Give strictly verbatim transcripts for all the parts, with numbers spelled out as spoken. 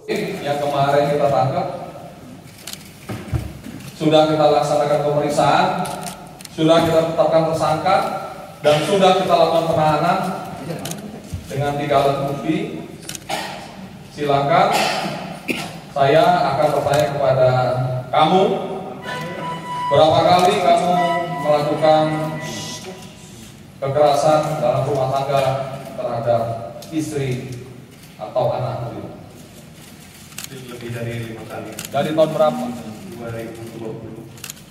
yang kemarin kita tangkap, sudah kita laksanakan pemeriksaan, sudah kita tetapkan tersangka, dan sudah kita lakukan penahanan dengan tiga alat bukti. Silakan, saya akan bertanya kepada kamu, berapa kali kamu melakukan kekerasan dalam rumah tangga terhadap istri atau anak? Lebih dari lima kali. Dari tahun berapa? dua ribu dua puluh.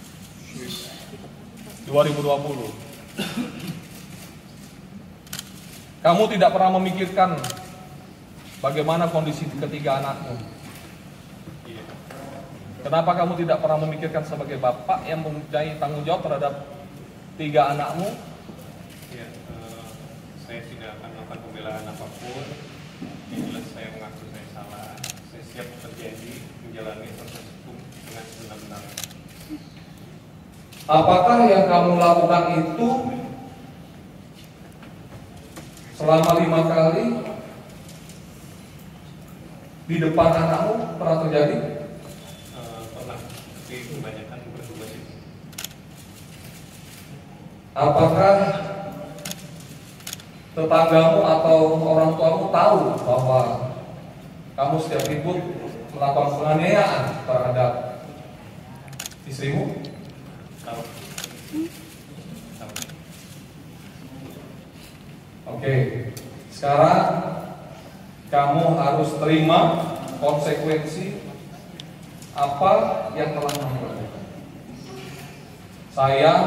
dua ribu dua puluh. Kamu tidak pernah memikirkan bagaimana kondisi ketiga anakmu? Iya. Kenapa kamu tidak pernah memikirkan sebagai bapak yang mempunyai tanggung jawab terhadap tiga anakmu? Iya, eh, saya tidak akan melakukan pembelaan apapun. Yang jelas saya mengaku saya salah. Saya siap terjadi menjalani proses hukum dengan sebenar-benarnya. Apakah yang kamu lakukan itu selama lima kali di depan anakmu pernah terjadi? Eh, pernah, tapi kebanyakan berdua sih. Apakah tetanggamu atau orang tuamu tahu bahwa kamu setiap ribut melakukan penganiayaan terhadap istrimu? Tahu. Tahu. Oke, sekarang kamu harus terima konsekuensi apa yang telah kamu lakukan. Saya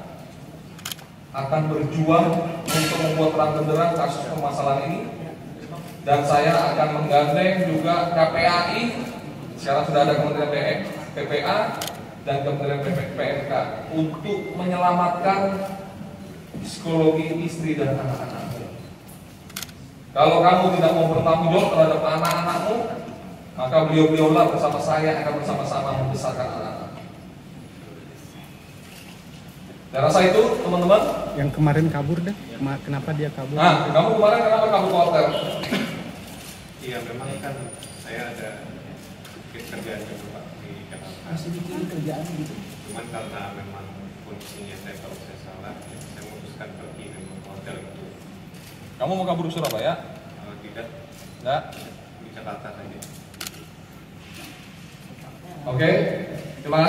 akan berjuang untuk membuat terang benderang kasus permasalahan ini, dan saya akan menggandeng juga K P A I. Sekarang sudah ada Kementerian P P A dan Kementerian P M K untuk menyelamatkan psikologi istri dan anak-anakmu. Kalau kamu tidak mau bertanggung jawab terhadap anak-anakmu, maka beliau-beliaulah bersama saya akan bersama-sama membesarkan anak-anak. Saya rasa itu, teman-teman. Yang kemarin kabur deh, kenapa dia kabur? Nah, kamu kemarin kenapa kamu ke hotel? Iya, memang kan saya ada sedikit kerjaan juga Pak di Jakarta. Masih bikin kerjaan gitu. Cuman karena memang kondisinya saya tahu saya salah, ya, saya memutuskan pergi memang ke hotel itu. Kamu mau kabur ke Surabaya? Kalau tidak, Enggak. di Jakarta saja. Oke. Terima kasih.